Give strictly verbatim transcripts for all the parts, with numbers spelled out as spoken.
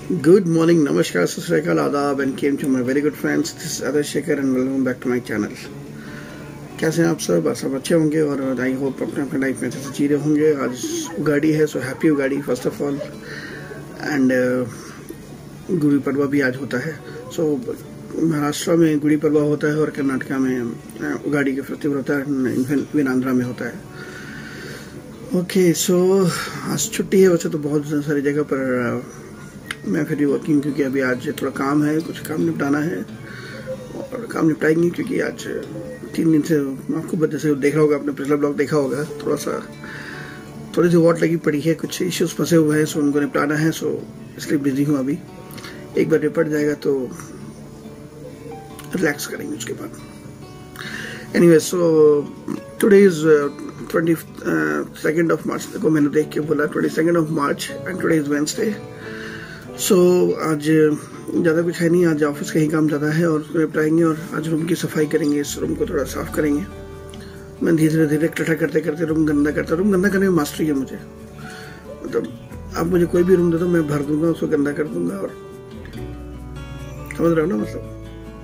Good morning, namaskar, sat sri akal, adab and came to my very good friends. This is Adarsh Shekhar and welcome back to my channel. कैसे हैं आप सब? बस सब अच्छे होंगे और आई होप अपने अपने लाइफ में अच्छे से जी रहे होंगे। आज उगाड़ी है, so happy Ugadi first of all. And Gudi Padwa भी आज होता है। सो so, महाराष्ट्र में गुड़ी पड़वा होता है और कर्नाटका में उगाड़ी का फेस्टिवल होता है, इवन आंध्रा में होता है। ओके okay, सो so, आज छुट्टी है। वैसे तो बहुत सारी जगह पर मैं फिर वर्किंग, क्योंकि अभी आज थोड़ा काम है, कुछ काम निपटाना है और काम निपटाएंगे क्योंकि आज तीन दिन से आपको जैसे देख रहा होगा, आपने पिछला ब्लॉग देखा होगा, थोड़ा सा थोड़ी सी वॉट लगी पड़ी है, कुछ इश्यूज फंसे हुए हैं, सो उनको निपटाना है। सो इसलिए बिजी हूँ अभी। एक बार निपट जाएगा तो रिलैक्स करेंगे उसके बाद। Anyway, so today is twenty second of March. देखो मैंने देख के बोला twenty second of March and today is Wednesday. So so, आज ज़्यादा कुछ है नहीं, आज ऑफिस का ही काम ज़्यादा है और उसको निपटाएंगे और आज रूम की सफाई करेंगे, इस रूम को थोड़ा साफ करेंगे। मैं धीरे धीरे टटा करते करते रूम गंदा करता रूम गंदा करने में मास्टरी है मुझे। मतलब आप मुझे कोई भी रूम दे दो, मैं भर दूंगा, उसको गंदा कर दूंगा। और समझ रहे हो ना, मतलब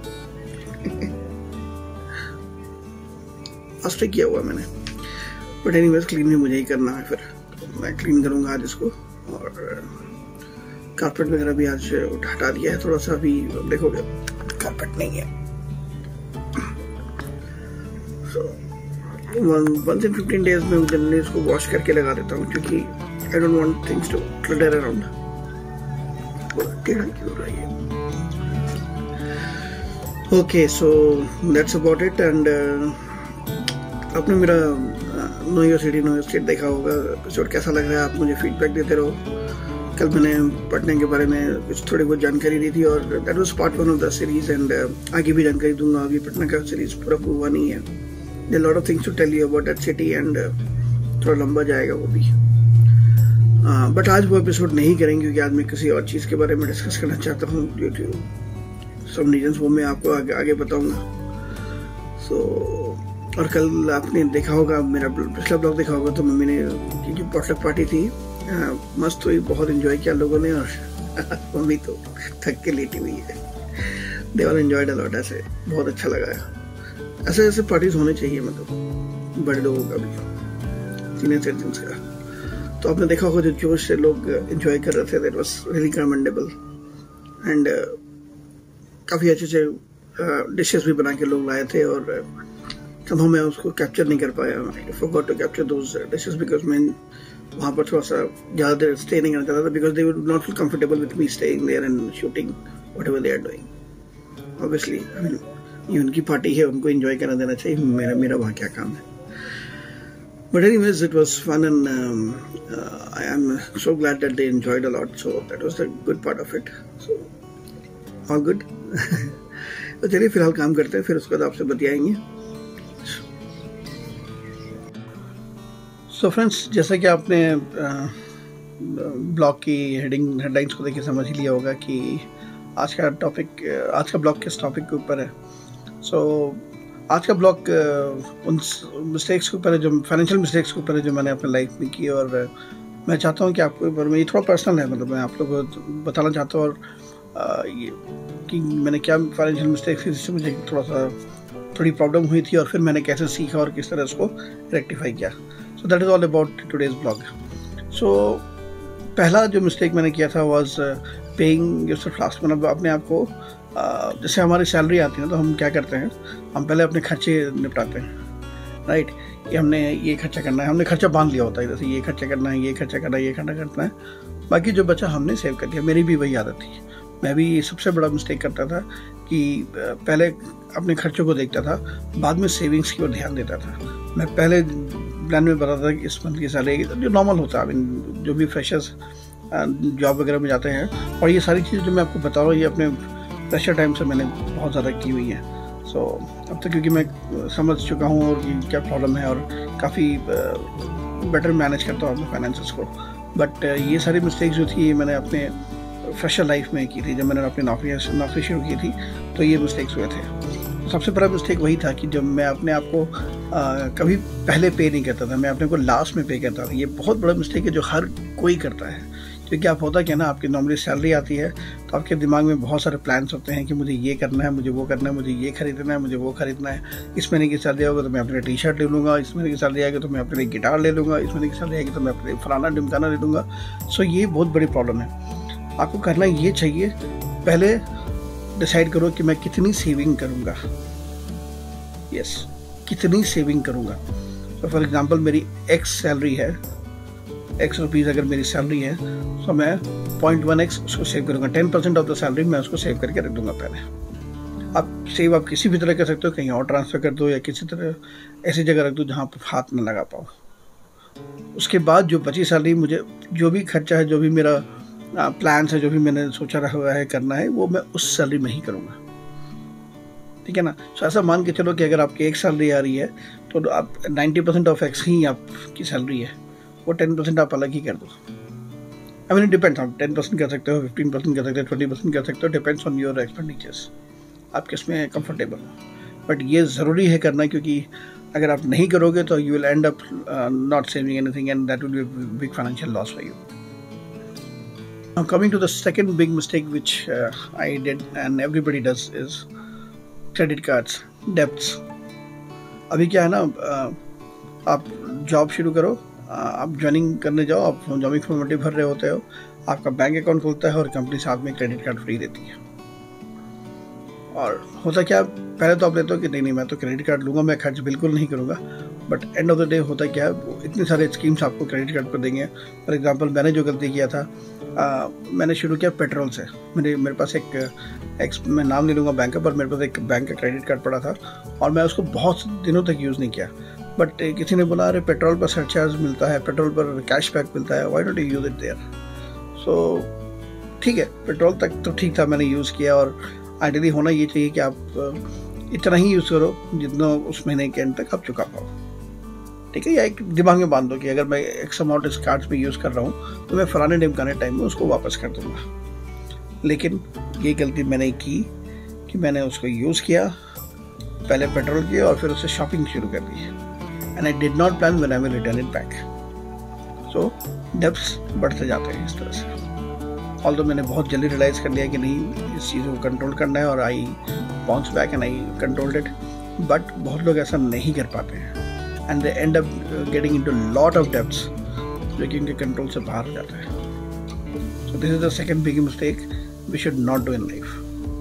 मास्टरी किया हुआ मैंने। बट एनीवेज क्लीन भी मुझे ही करना है, फिर तो मैं क्लीन करूंगा आज इसको। और कारपेट वगैरह भी आज हटा दिया है थोड़ा सा। अभी देखोगे कारपेट नहीं है। so, वन से फिफ्टीन डेज में जनरली इसको वॉश करके लगा देता हूँ, क्योंकि I don't want things to clutter around. Okay, so that's about it. And आपने मेरा know your city know your state देखा होगा, एपिसोड कैसा लग रहा है आप मुझे फीडबैक देते रहो। कल मैंने पटना के बारे में कुछ थोड़ी बहुत जानकारी दी थी और that was part one of the series. And आगे भी जानकारी दूंगा। अभी पटना का सीरीज पूरा हुआ नहीं है। There lot of things to tell you about that city and थोड़ा लंबा जाएगा वो भी। बट uh, आज वो एपिसोड नहीं करेंगे क्योंकि आज मैं किसी और चीज़ के बारे में डिस्कस करना चाहता हूँ ड्यू टू सम रीजंस, वो मैं आपको आगे आगे बताऊंगा। सो so, और कल आपने देखा होगा, मेरा पिछला ब्लॉग देखा होगा, तो मम्मी ने जो पॉटलक पार्टी थी आ, मस्त हुई, बहुत एंजॉय किया लोगों ने। और मम्मी तो थक के लेटी हुई है। They all enjoyed a lot. ऐसे बहुत अच्छा लगा। ऐसे ऐसे पार्टीज होने चाहिए, मतलब बड़े लोगों का भी, सीनियर सिटीजन्स का। तो आपने देखा होगा जो जोश से लोग एंजॉय कर रहे थे, that was really commendable. And काफ़ी अच्छे से डिशेस भी बना के लोग लाए थे और तब मैं उसको कैप्चर नहीं कर पाया। I forgot to capture those dishes because मैं वहाँ पर थोड़ा सा ज़्यादा देर स्टे नहीं करना चाहता था, because they would not feel comfortable with me staying there and shooting whatever they are doing. Obviously I mean ये उनकी पार्टी है, उनको एंजॉय करना देना चाहिए, मेरा मेरा वहाँ क्या काम है। But anyways it was fun and I am so glad that they enjoyed a lot. So that was the good part of it. So all good. तो चलिए फिलहाल काम करते हैं, फिर उसके बाद आपसे बतियाएंगे। सो so फ्रेंड्स, जैसा कि आपने ब्लॉग की हेडिंग हेडलाइंस को देखिए समझ ही लिया होगा कि आज का टॉपिक आज का ब्लॉग किस टॉपिक के ऊपर है। सो so, आज का ब्लॉग उन मिस्टेक्स के ऊपर है, जो फाइनेंशियल मिस्टेक्स के ऊपर है, जो मैंने अपने लाइफ में की। और मैं चाहता हूँ कि आपको ऊपर में, ये थोड़ा पर्सनल है, मतलब मैं आप लोगों को बताना चाहता हूँ और आ, ये कि मैंने क्या फाइनेंशियल मिस्टेक्स की जिससे मुझे थोड़ा सा थोड़ी प्रॉब्लम हुई थी और फिर मैंने कैसे सीखा और किस तरह उसको रेक्टिफाई किया। So that is all about today's blog. So पहला जो मिस्टेक मैंने किया था वाज पेइंग योरसेल्फ लास्ट। मतलब अपने आप को, जैसे हमारी सैलरी आती है ना, तो हम क्या करते हैं, हम पहले अपने खर्चे निपटाते हैं, राइट। कि हमने ये खर्चा करना है, हमने खर्चा बांध लिया होता है, जैसे ये खर्चा करना है, ये खर्चा करना है, ये खर्चा करना है, बाकी जो बचा हमने सेव कर दिया। मेरी भी वही आदत थी। मैं भी सबसे बड़ा मिस्टेक करता था कि पहले अपने खर्चों को देखता था, बाद में सेविंग्स की ओर ध्यान देता था। मैं पहले प्लान में बताता था कि इस मंथ की सैलरी, जो नॉर्मल होता है, जो भी फ्रेशर्स जॉब वगैरह में जाते हैं। और ये सारी चीज़ें जो मैं आपको बता रहा हूँ, ये अपने फ्रेशर टाइम से मैंने बहुत ज़्यादा की हुई है। सो so, अब तक क्योंकि मैं समझ चुका हूँ और ये क्या प्रॉब्लम है और काफ़ी बेटर मैनेज करता हूँ अपने फाइनेंसेस को। बट ये सारी मिस्टेक्स जो थी मैंने अपने फ्रेशर लाइफ में की थी। जब मैंने अपनी नौकरी नौकरी शुरू की थी तो ये मिस्टेक्स हुए थे। सबसे बड़ा मिस्टेक वही था कि जब मैं अपने आप को आ, कभी पहले पे नहीं करता था, मैं अपने को लास्ट में पे करता था। ये बहुत बड़ा मिस्टेक है जो हर कोई करता है, क्योंकि आप होता क्या ना, आपकी नॉर्मली सैलरी आती है तो आपके दिमाग में बहुत सारे प्लान्स होते हैं कि मुझे ये करना है, मुझे वो करना है, मुझे ये खरीदना है, मुझे वो खरीदना है। इस महीने की सैलरी होगा तो मैं अपने टी शर्ट ले लूँगा, इस महीने की सैलरी आएगी तो मैं अपने गिटार ले लूँगा, इस महीने की सैलरी आएगी तो मैं अपने फलाना ढिमकाना ले लूँगा। सो ये बहुत बड़ी प्रॉब्लम है। आपको करना ये चाहिए, पहले डिसाइड करो कि मैं कितनी सेविंग करूँगा। यस, कितनी सेविंग करूँगा। तो फॉर एग्जांपल मेरी एक्स सैलरी है, एक्स रुपीज़ अगर मेरी सैलरी है तो मैं पॉइंट वन एक्स उसको सेव करूँगा। Ten percent of the salary मैं उसको सेव करके रख दूँगा पहले। आप सेव आप किसी भी तरह कर सकते हो, कहीं और ट्रांसफ़र कर दो या किसी तरह ऐसी जगह रख दो जहाँ पर हाथ न लगा पाओ। उसके बाद जो बची सैलरी, मुझे जो भी खर्चा है, जो भी मेरा प्लान्स है, जो भी मैंने सोचा रहा हुआ है करना है, वो मैं उस सैलरी में ही करूँगा। ठीक है ना। सो ऐसा मान के चलो कि अगर आपकी एक सैलरी आ रही है तो आप नाइन्टी परसेंट ऑफ एक्स ही आपकी सैलरी है, वो टेन परसेंट आप अलग ही कर दो। आई मीन इट डिपेंड्स, आप टेन परसेंट कर सकते हो, फिफ्टीन परसेंट कर सकते हो, ट्वेंटी परसेंट कर सकते हो, डिपेंड्स ऑन योर एक्सपेंडिचर्स, आप किस में कंफर्टेबल हो। बट ये ज़रूरी है करना, क्योंकि अगर आप नहीं करोगे तो you will end up not saving anything and that will be big financial loss for you. Now coming to the second big mistake which uh, I did and everybody does is credit cards, debts. अभी क्या है ना, आप job शुरू करो, आप joining करने जाओ, आप जॉइनिंग फॉर्मेलिटी भर रहे होते हो, आपका बैंक अकाउंट खुलता है और कंपनी साथ में क्रेडिट कार्ड फ्री देती है। और होता क्या, पहले तो आप लेते हो कि नहीं नहीं मैं तो क्रेडिट कार्ड लूँगा, मैं खर्च बिल्कुल नहीं करूँगा। But end of the day होता क्या है, इतने सारे स्कीम्स आपको क्रेडिट कार्ड पर देंगे। फॉर एग्जांपल मैंने जो गलती किया था, आ, मैंने शुरू किया पेट्रोल से। मेरे मेरे पास एक, एक मैं नाम नहीं लूँगा बैंक का, पर मेरे पास एक बैंक का क्रेडिट कार्ड पड़ा था और मैं उसको बहुत दिनों तक यूज़ नहीं किया। बट किसी ने बोला अरे पेट्रोल पर सरचार्ज मिलता है, पेट्रोल पर कैशबैक मिलता है, why don't you use it there. So ठीक है, पेट्रोल तक तो ठीक था, मैंने यूज़ किया। और आइडियली होना ये चाहिए कि आप इतना ही यूज़ करो जितना उस महीने के एंड तक आप चुका पाओ। ठीक है, या एक दिमाग में बांध दो कि अगर मैं एक्स अमाउंट इस कार्ड्स पे यूज़ कर रहा हूँ तो मैं फलाने ढिमकाने टाइम में उसको वापस कर दूँगा। लेकिन ये गलती मैंने की कि मैंने उसको यूज़ किया, पहले पेट्रोल किया और फिर उससे शॉपिंग शुरू कर दी, and I did not plan when I will return it back. So debts बढ़ते जाते हैं इस तरह से। ऑल्दो मैंने बहुत जल्दी रियलाइज़ कर लिया कि नहीं, इस चीज़ को कंट्रोल करना है और I bounce back and I controlled it. But बहुत लोग ऐसा नहीं कर पाते हैं and they end up uh, getting into a lot of debts जो कि उनके कंट्रोल से बाहर हो जाता है। So this is the second big mistake we should not do in life.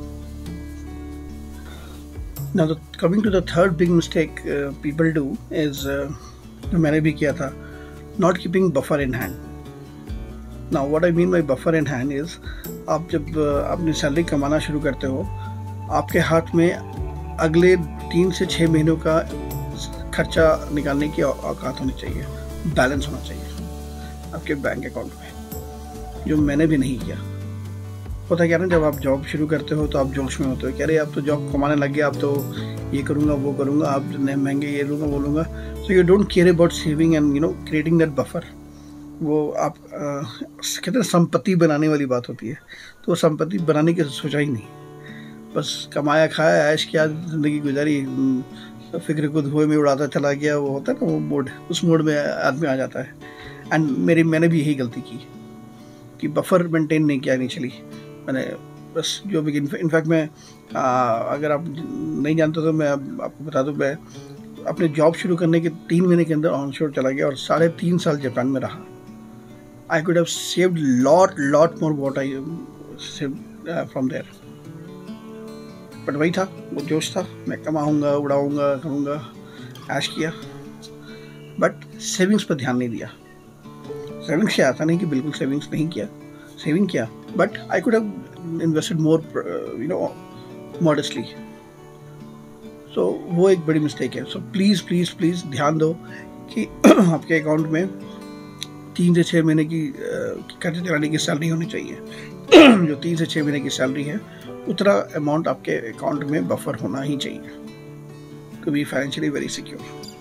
Now the, coming to the third big mistake uh, people do is uh, जो मैंने भी किया था, not keeping buffer in hand. Now what I mean by buffer in hand is आप जब uh, अपनी salary कमाना शुरू करते हो, आपके हाथ में अगले तीन से छः महीनों का खर्चा निकालने की औकात होनी चाहिए, बैलेंस होना चाहिए आपके बैंक अकाउंट में, जो मैंने भी नहीं किया। होता क्या ना, जब आप जॉब शुरू करते हो तो आप जोश में होते हो कि अरे अब तो जॉब कमाने लग गया, अब तो ये करूँगा वो करूँगा, अब नए महंगे ये लूँगा वो लूँगा। So you don't care about saving and you know creating that buffer. वो आप कहते हैं संपत्ति बनाने वाली बात होती है, तो वो संपत्ति बनाने की सोचा ही नहीं, बस कमाया खाया ऐश किया, ज़िंदगी गुजारी, फिक्र को धुएं में उड़ाता चला गया। वो होता है ना वो मोड, उस मोड में आदमी आ जाता है। एंड मेरी मैंने भी यही गलती की कि बफर मेंटेन नहीं किया इनिशियली। मैंने बस जो भी, इनफैक्ट मैं आ, अगर आप नहीं जानते तो मैं आपको बता दूं, मैं अपने जॉब शुरू करने के तीन महीने के अंदर ऑन शोर चला गया और साढ़े तीन साल जापान में रहा। I could have saved lot lot more what I saved from there. But वही था, वो जोश था, मैं कमाऊँगा, उड़ाऊँगा, करूँगा, ऐश किया, बट सेविंग्स पर ध्यान नहीं दिया। सेविंग्स से आता नहीं कि बिल्कुल सेविंग्स नहीं किया, सेविंग किया, but I could have invested more you know modestly. So वो एक बड़ी मिस्टेक है। सो प्लीज़ प्लीज़ प्लीज़ ध्यान दो कि आपके अकाउंट में तीन से छः महीने की खर्चे चलाने की सैलरी होनी चाहिए। जो तीन से छः महीने की सैलरी है उतना अमाउंट आपके अकाउंट में बफर होना ही चाहिए to be financially very secure.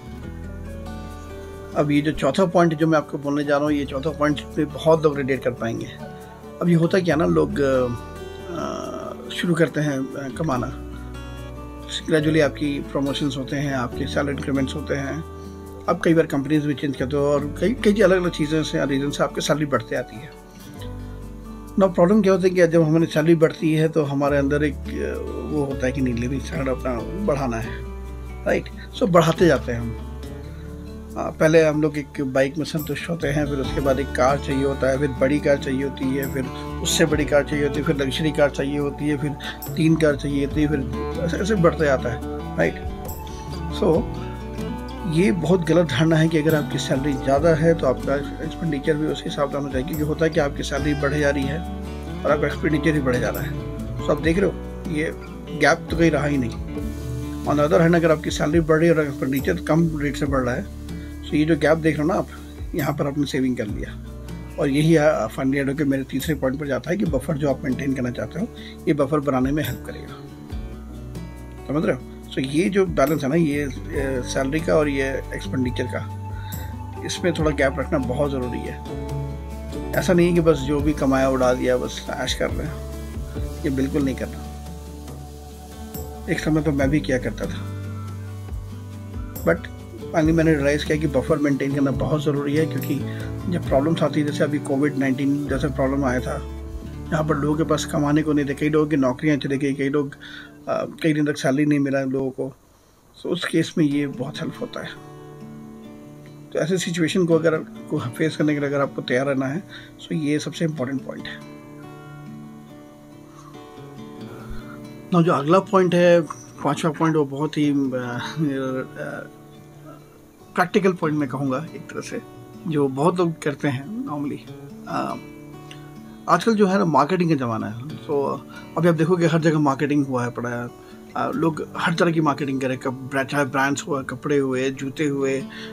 अब ये जो चौथा पॉइंट जो मैं आपको बोलने जा रहा हूँ, ये चौथा पॉइंट पे बहुत लोग रिलेट कर पाएंगे। अब ये होता क्या ना, लोग शुरू करते हैं कमाना, ग्रेजुअली आपकी प्रमोशंस होते हैं, आपके सैलरी इंक्रीमेंट्स होते हैं, आप कई बार कंपनीज भी चेंज करते हो और कई कई अलग अलग चीज़ें से रीज़न से आपकी सैलरी बढ़ते आती है। ना प्रॉब्लम क्या होता है कि जब हमारी सैलरी बढ़ती है तो हमारे अंदर एक वो होता है कि नहीं लिविंग स्टैंडर्ड अपना बढ़ाना है, राइट। सो बढ़ाते जाते हैं हम। आ, पहले हम लोग एक बाइक में संतुष्ट होते हैं, फिर उसके बाद एक कार चाहिए होता है, फिर बड़ी कार चाहिए होती है, फिर उससे बड़ी कार चाहिए होती है, फिर लग्जरी कार चाहिए होती है, फिर तीन कार चाहिए होती है, फिर ऐसे ऐसे बढ़ते जाता है, राइट। सो ये बहुत गलत धारणा है कि अगर आपकी सैलरी ज़्यादा है तो आपका एक्सपेंडिचर भी उसी हिसाब से होना चाहिए, क्योंकि होता है कि आपकी सैलरी बढ़े जा रही है और आपका एक्सपेंडिचर भी बढ़े जा रहा है। तो आप देख रहे हो ये गैप तो कहीं रहा ही नहीं। ऑन द अदर हैंड अगर आपकी सैलरी बढ़ रही है और एक्सपेंडिचर कम रेट से बढ़ रहा है, तो ये जो गैप देख रहे हो ना आप, यहाँ पर आपने सेविंग कर लिया। और यही फाइनली एड होकर मेरे तीसरे पॉइंट पर जाता है कि बफर जो आप मेंटेन करना चाहते हो, ये बफर बनाने में हेल्प करेगा, समझ रहे हो। सो so, ये जो बैलेंस है ना, ये सैलरी का और ये एक्सपेंडिचर का, इसमें थोड़ा गैप रखना बहुत ज़रूरी है। ऐसा नहीं है कि बस जो भी कमाया उड़ा दिया बस ऐश कर रहे हैं, ये बिल्कुल नहीं करना। एक समय तो मैं भी किया करता था, बट फाइनली मैंने रियलाइज़ किया कि बफर मेंटेन करना बहुत ज़रूरी है, क्योंकि जब प्रॉब्लम्स आती है, जैसे अभी कोविड नाइन्टीन जैसे प्रॉब्लम आया था, यहाँ पर लोगों के पास कमाने को नहीं थे, कई लोगों की नौकरियाँ चली गई, कई लोग कई दिन तक सैलरी नहीं मिला लोगों को। सो उस केस में ये बहुत हेल्प होता है। तो ऐसे सिचुएशन को अगर को फेस करने के लिए अगर आपको तैयार रहना है, सो ये सबसे इम्पोर्टेंट पॉइंट है ना। जो अगला पॉइंट है, पांचवा पॉइंट, वो बहुत ही प्रैक्टिकल पॉइंट मैं कहूँगा एक तरह से, जो बहुत लोग करते हैं नॉर्मली। आजकल जो है ना, मार्केटिंग का ज़माना है। तो अभी आप देखोगे हर जगह मार्केटिंग हुआ है पड़ा है, लोग हर तरह की मार्केटिंग करें, चाहे ब्रांड्स हुआ, कपड़े हुए, जूते हुए,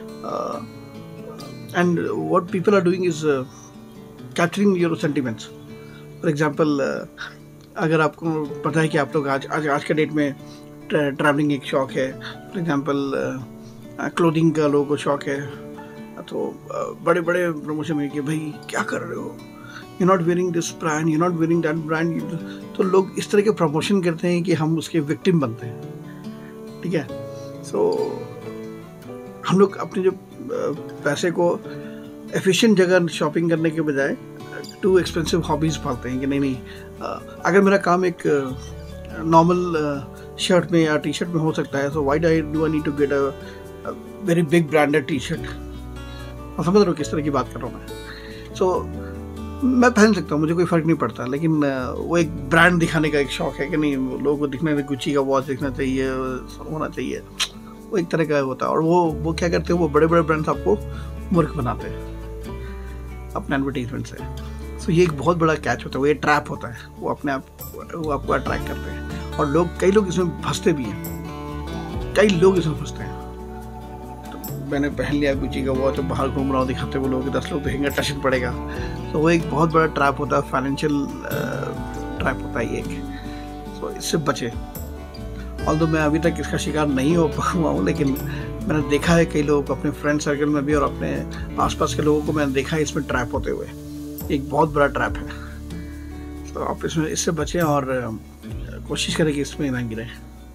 and what people are doing is capturing your sentiments. For example, अगर आपको पता है कि आप लोग आज आज आज के डेट में ट्रैवलिंग एक शौक है, फॉर एग्जांपल क्लोथिंग का लोगों को शौक है, तो बड़े बड़े प्रमोशन में कि भाई क्या कर रहे हो, you not wearing this brand, you not wearing that brand. तो लोग इस तरह के प्रमोशन करते हैं कि हम उसके विक्टिम बनते हैं, ठीक है। सो so, हम लोग अपने जो पैसे को एफिशिएंट जगह शॉपिंग करने के बजाय टू एक्सपेंसिव हॉबीज़ पालते हैं कि नहीं नहीं, अगर मेरा काम एक नॉर्मल शर्ट में या टी शर्ट में हो सकता है, so why do I do I need to get a very big branded T shirt. और समझ रहे हो किस तरह की बात कर रहा हूँ मैं। सो so, मैं पहन सकता हूँ, मुझे कोई फ़र्क नहीं पड़ता, लेकिन वो एक ब्रांड दिखाने का एक शौक है कि नहीं, लोगों को दिखने में गुच्ची का वॉच दिखना चाहिए, होना चाहिए, वो एक तरह का होता है। और वो वो क्या करते हैं, वो बड़े बड़े ब्रांड्स आपको मूर्ख बनाते हैं अपने एडवर्टीजमेंट से। सो ये एक बहुत बड़ा कैच होता है, वो ये ट्रैप होता है, वो अपने आप वो आपको अट्रैक्ट करते हैं। और लोग, कई लोग इसमें फंसते भी हैं, कई लोग इसमें फंसते हैं। मैंने पहन लिया गुच्ची का वॉच, तो बाहर घूम रहा हूँ, दिखाते वो लोग, दस लोग देखेंगे, टशन पड़ेगा। तो वो एक बहुत बड़ा ट्रैप होता है, फाइनेंशियल ट्रैप होता है एक। तो इससे बचे। ऑल्दो मैं अभी तक इसका शिकार नहीं हो हुआ हूँ, लेकिन मैंने देखा है कई लोग अपने फ्रेंड सर्कल में भी और अपने आसपास के लोगों को मैंने देखा है इसमें ट्रैप होते हुए। एक बहुत बड़ा ट्रैप है। तो आप इसमें इससे बचें और कोशिश करें कि इसमें ना गिरें।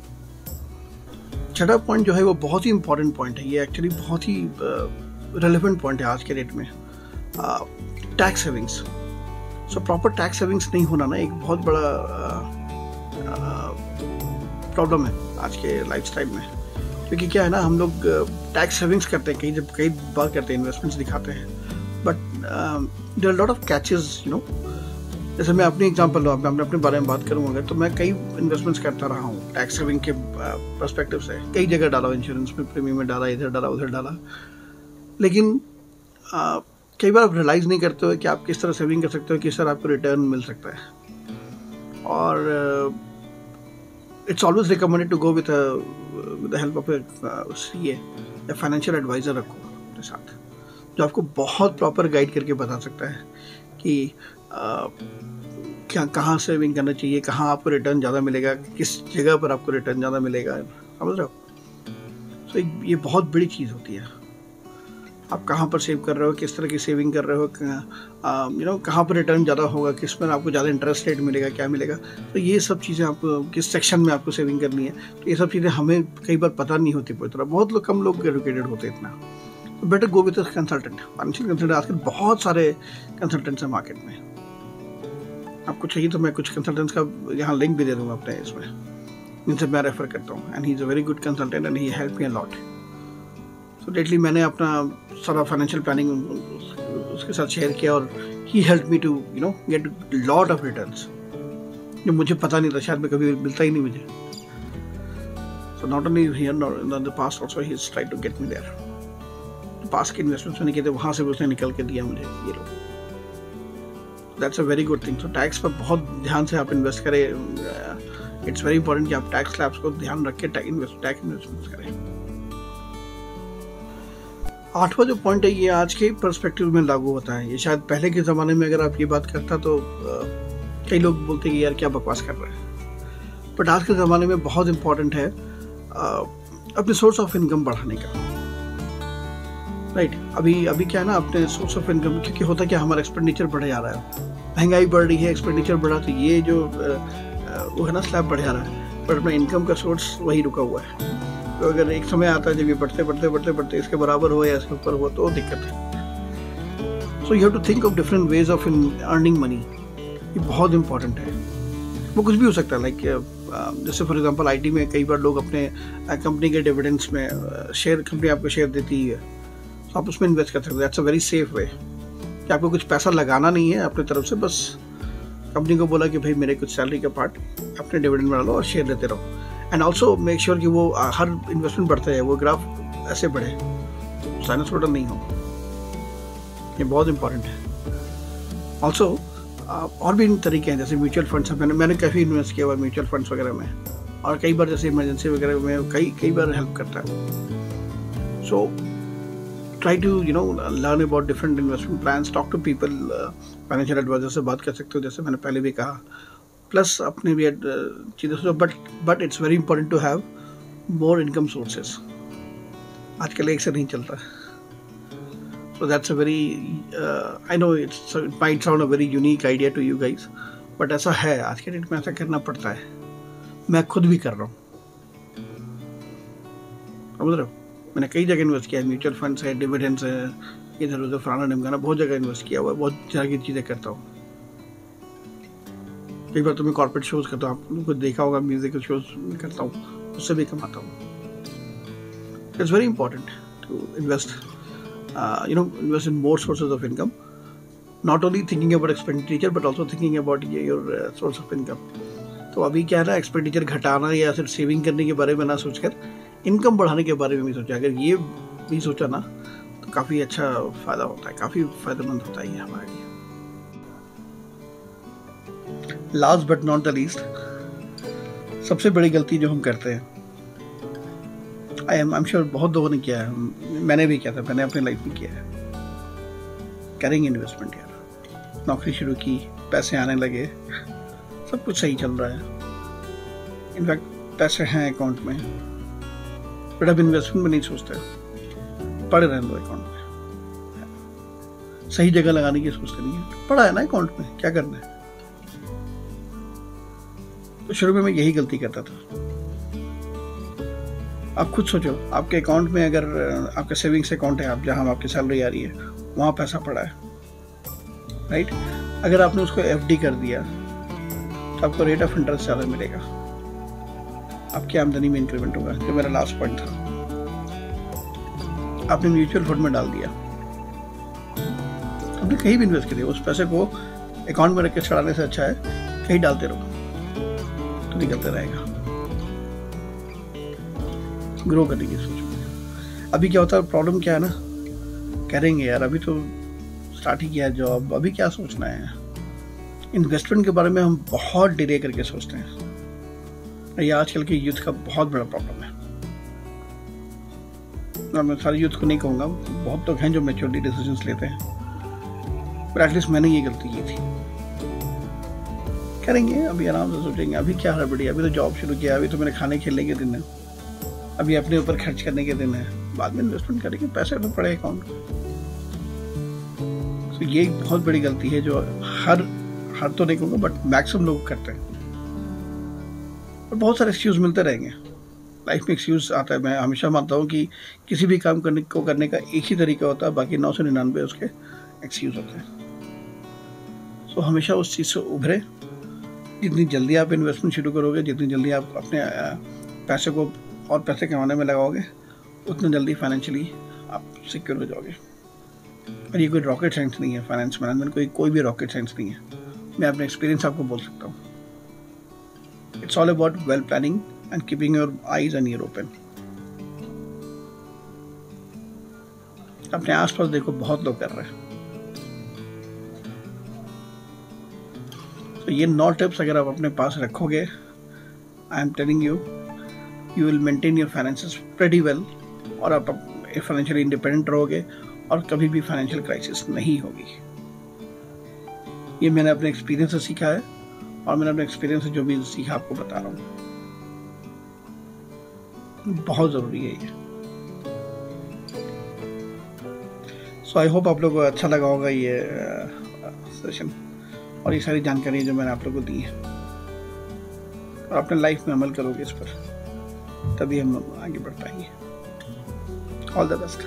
छठा पॉइंट जो है वो बहुत ही इंपॉर्टेंट पॉइंट है, ये एक्चुअली बहुत ही रेलेवेंट पॉइंट है आज के डेट में, tax savings. So proper tax savings नहीं होना ना एक बहुत बड़ा प्रॉब्लम है आज के लाइफस्टाइल में। क्योंकि क्या है ना, हम लोग टैक्स सेविंग्स करते हैं, कई जब कई बार करते हैं, इन्वेस्टमेंट्स दिखाते हैं, but there are lot of catches, you know. जैसे मैं अपनी एग्जांपल लूँ, मैं अपने बारे में बात करूँगा, तो मैं कई इन्वेस्टमेंट्स करता रहा हूँ टैक्स सेविंग के पर्सपेक्टिव से। कई जगह डाला, इंश्योरेंस में प्रीमियम में डाला, इधर डाला उधर डाला, लेकिन आ, कई बार आप रियलाइज़ नहीं करते हो कि आप किस तरह सेविंग कर सकते हो, किस तरह आपको रिटर्न मिल सकता है। और it's always recommended to go with with the help of a CA या फाइनेंशियल एडवाइज़र रखो अपने साथ, जो आपको बहुत प्रॉपर गाइड करके बता सकता है कि आ, क्या कहाँ सेविंग करना चाहिए, कहाँ आपको रिटर्न ज़्यादा मिलेगा, किस जगह पर आपको रिटर्न ज़्यादा मिलेगा। समझ रहे हो? तो ये बहुत बड़ी चीज़ होती है। आप कहाँ पर सेव कर रहे हो, किस तरह की सेविंग कर रहे हो, यू नो कहाँ पर रिटर्न ज़्यादा होगा, किस में आपको ज़्यादा इंटरेस्ट रेट मिलेगा, क्या मिलेगा। तो ये सब चीज़ें आपको किस सेक्शन में आपको सेविंग करनी है, तो ये सब चीज़ें हमें कई बार पता नहीं होती पूरी तरह। बहुत लोग, कम लोग एजुकेटेड होते इतना। तो better go with consultant, financial consultant. आजकल बहुत सारे कंसल्टेंट्स हैं मार्केट में, आपको चाहिए तो मैं कुछ कंसल्टेंट्स का यहाँ लिंक भी दे दूँगा अपने इसमें, जिनसे मैं रेफ़र करता हूँ, and he is a very good consultant and he help me a lot. So lately मैंने अपना सारा फाइनेंशियल प्लानिंग उसके साथ शेयर किया और he help me to you know get lot of returns, जो मुझे पता नहीं था, शायद मैं कभी मिलता ही नहीं मुझे। So not only here in the past also he is tried to get me there. पास के इन्वेस्टमेंट्स मैंने किए थे, वहाँ से भी उसने निकल के दिया मुझे ये लो। That's a very good thing. So tax पर बहुत ध्यान से आप इन्वेस्ट करें। इट्स वेरी इंपॉर्टेंट कि आप टैक्स स्लैब्स को ध्यान रख के टैक्स इन्वेस्टमेंट्स करें। आठवां जो पॉइंट है ये आज के पर्सपेक्टिव में लागू होता है। ये शायद पहले के ज़माने में अगर आप ये बात करता तो uh, कई लोग बोलते कि यार क्या बकवास कर रहे हैं, बट आज के ज़माने में बहुत इम्पॉर्टेंट है uh, अपने सोर्स ऑफ इनकम बढ़ाने का। Right right. अभी अभी क्या है ना, अपने सोर्स ऑफ इनकम, क्योंकि होता क्या हमारा एक्सपेंडिचर बढ़े जा रहा है, महंगाई बढ़ रही है, एक्सपेंडिचर बढ़ा, तो ये जो वो है ना स्लैब बढ़ जा रहा है, पर अपना इनकम का सोर्स वही रुका हुआ है। तो अगर एक समय आता है जब ये बढ़ते बढ़ते बढ़ते बढ़ते इसके बराबर हो या इसके ऊपर हो तो दिक्कत है। So you have to think of different ways of in earning money. ये बहुत इंपॉर्टेंट है। वो कुछ भी हो सकता है, लाइक जैसे फॉर एग्जांपल आईटी में कई बार लोग अपने कंपनी के डिविडेंड्स में शेयर, कंपनी आपको शेयर देती है तो आप उसमें इन्वेस्ट कर सकते हो। That's a very safe way कि आपको कुछ पैसा लगाना नहीं है अपनी तरफ से, बस कंपनी को बोला कि भाई मेरे कुछ सैलरी का पार्ट अपने डिविडेंड बना लो और शेयर देते रहो। एंड ऑल्सो मेक श्योर कि वो हर इन्वेस्टमेंट बढ़ता है, वो ग्राफ ऐसे बढ़े, साइनसोइडल नहीं हो। ये बहुत इंपॉर्टेंट है। ऑल्सो और भी तरीके हैं, जैसे म्यूचुअल फंड्स मैंने मैंने काफ़ी इन्वेस्ट किया हुआ है म्यूचुअल फंड्स वगैरह में, और कई बार जैसे इमरजेंसी वगैरह में कई कई बार हेल्प करता है। So try to you know learn about different investment plans, talk to people, financial adviser से बात कर सकते हो, जैसे मैंने पहले भी कहा, प्लस अपने भी चीज़ें सोचो। But but it's very important to have more income sources. आजकल एक से नहीं चलता। So that's a very I know it's it might sound a very unique idea to you guys, but ऐसा है, आज के डेट में ऐसा करना पड़ता है। मैं खुद भी कर रहा हूँ, समझ रहे हो। मैंने कई जगह इन्वेस्ट किया है, म्यूचुअल फंड्स है, डिविडेंड्स है, इधर उधर फलाना ढिमकाना, बहुत जगह इन्वेस्ट किया हुआ है, बहुत तरह की चीज़ें करता हूँ। कई बार तो मैं कॉर्पोरेट शोज करता हूँ, आप लोगों को देखा होगा, म्यूजिकल शोज करता हूँ, उससे भी कमाता हूँ। It's very important to invest you know invest in more sources of income, not only thinking about expenditure but also thinking about your source of income. तो अभी क्या है ना, एक्सपेंडिचर घटाना या सिर्फ सेविंग करने के बारे में ना सोचकर इनकम बढ़ाने के बारे में भी सोचा। अगर ये भी सोचा ना तो काफ़ी अच्छा फ़ायदा होता है, काफ़ी फ़ायदेमंद होता है ये हमारे लिए। Last but not the least, सबसे बड़ी गलती जो हम करते हैं, I am I am sure बहुत लोगों ने किया है, मैंने भी किया था, मैंने अपनी लाइफ में किया है। करेंगे इन्वेस्टमेंट यार, नौकरी शुरू की, पैसे आने लगे, सब कुछ सही चल रहा है, इनफैक्ट पैसे हैं अकाउंट में, बट अब इन्वेस्टमेंट में नहीं सोचते, पड़े रहने दो अकाउंट में, सही जगह लगाने की सोचते नहीं है, पड़ा है ना अकाउंट में, क्या करना है। तो शुरू में मैं यही गलती करता था। आप खुद सोचो, आपके अकाउंट में अगर आपका सेविंग्स अकाउंट है, आप जहां आपकी सैलरी आ रही है वहां पैसा पड़ा है, राइट। अगर आपने उसको एफडी कर दिया तो आपको रेट ऑफ इंटरेस्ट ज़्यादा मिलेगा, आपकी आमदनी में इंक्रीमेंट होगा, जो मेरा लास्ट पॉइंट था। आपने म्यूचुअल फंड में डाल दिया, आपने कहीं भी इन्वेस्ट कर दिया, उस पैसे को अकाउंट में रख के चढ़ाने से अच्छा है कहीं डालते रहो, तो निकलते रहेगा। ग्रो करने की सोचो। अभी क्या होता है, प्रॉब्लम क्या है ना, करेंगे यार, अभी तो स्टार्ट ही किया है जॉब, अभी क्या सोचना है। इन्वेस्टमेंट के बारे में हम बहुत डिले करके सोचते हैं, ये आजकल के यूथ का बहुत बड़ा प्रॉब्लम है। और मैं सारे यूथ को नहीं कहूँगा, बहुत लोग हैं जो मैच्योरली डिसीजंस लेते हैं, पर एटलीस्ट मैंने ये गलती की थी। करेंगे, अभी आराम से सोचेंगे, अभी क्या हड़बड़ी, अभी तो जॉब शुरू किया, अभी तो मेरे खाने खेलने के दिन है, अभी अपने ऊपर खर्च करने के दिन है, बाद में इन्वेस्टमेंट करेंगे, पैसे तो पड़े अकाउंट। तो ये एक बहुत बड़ी गलती है जो हर हर तो नहीं कहूँगा बट मैक्सिमम लोग करते हैं, और बहुत सारे एक्सक्यूज मिलते रहेंगे लाइफ में। एक्सक्यूज आता है, मैं हमेशा मानता हूँ कि किसी भी काम करने को करने का एक ही तरीका होता है, बाकी नौ सौ निन्यानवे उसके एक्सक्यूज होते हैं। सो हमेशा उस चीज़ से उभरे जितनी जल्दी आप इन्वेस्टमेंट शुरू करोगे, जितनी जल्दी आप अपने पैसे को और पैसे कमाने में लगाओगे, उतना जल्दी फाइनेंशियली आप सिक्योर हो जाओगे। और ये कोई रॉकेट साइंस नहीं है, फाइनेंस मैनेजमेंट कोई कोई भी रॉकेट साइंस नहीं है, मैं अपने एक्सपीरियंस आपको बोल सकता हूँ। It's all about well planning and keeping your eyes and ear open. अपने आसपास देखो, बहुत लोग कर रहे हैं। तो ये नौ टिप्स अगर आप अपने पास रखोगे, I am telling you, you will maintain your finances pretty well, और आप फाइनेंशियली इंडिपेंडेंट रहोगे और कभी भी फाइनेंशियल क्राइसिस नहीं होगी। ये मैंने अपने एक्सपीरियंस से सीखा है, और मैंने अपने एक्सपीरियंस से जो भी सीखा आपको बता रहा हूँ। बहुत जरूरी है ये। सो आई होप आप लोगों को अच्छा लगा होगा ये सेशन और ये सारी जानकारी जो मैंने आप लोगों को दी है, और अपने लाइफ में अमल करोगे इस पर, तभी हम आगे बढ़ पाएंगे। All the best.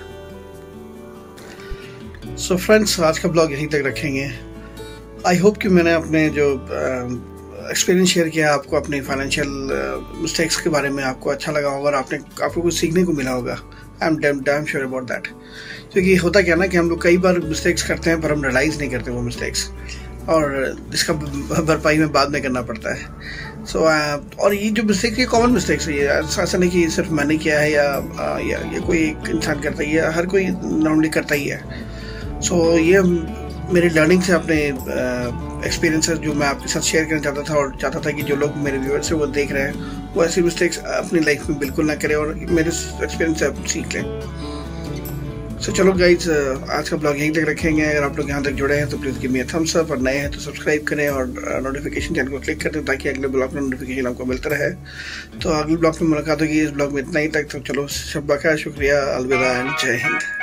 So friends, आज का ब्लॉग यहीं तक रखेंगे। आई होप कि मैंने अपने जो एक्सपीरियंस शेयर किया आपको अपने फाइनेंशियल मिस्टेक्स के बारे में आपको अच्छा लगा होगा, और आपने आपको कुछ सीखने को मिला होगा। I am damn damn sure about that. क्योंकि होता क्या ना कि हम लोग कई बार मिस्टेक्स करते हैं, पर हम रियलाइज़ नहीं करते वो मिस्टेक्स, और इसका भरपाई में बाद में करना पड़ता है। सो so, uh, और ये जो मिस्टेक्स, ये कॉमन मिस्टेक्स है। ये ऐसा नहीं कि सिर्फ मैंने किया है या या ये कोई एक इंसान करता ही है, हर कोई नॉर्मली करता ही है। सो so, ये मेरे लर्निंग से अपने एक्सपीरियंसेस जो मैं आपके साथ शेयर करना चाहता था, और चाहता था कि जो लोग मेरे व्यूअर्स हैं वो देख रहे हैं, वो ऐसी मिस्टेक्स अपनी लाइफ में बिल्कुल ना करें, और मेरे एक्सपीरियंस से आप सीख लें। सो so, चलो गाइज, आज का ब्लॉग यहीं तक रखेंगे। अगर आप लोग यहाँ तक जुड़े हैं तो please give me a thumbs up, और नए हैं तो सब्सक्राइब करें और नोटिफिकेशन चैनल को क्लिक कर दें, ताकि अगले ब्लॉग में नोटिफिकेशन आपको मिलता रहे। तो अगले ब्लॉग में मुलाकात होगी। इस ब्लॉग में इतना ही तक। तो चलो, शब्बा खैर, शुक्रिया, अलविदा एंड जय हिंद।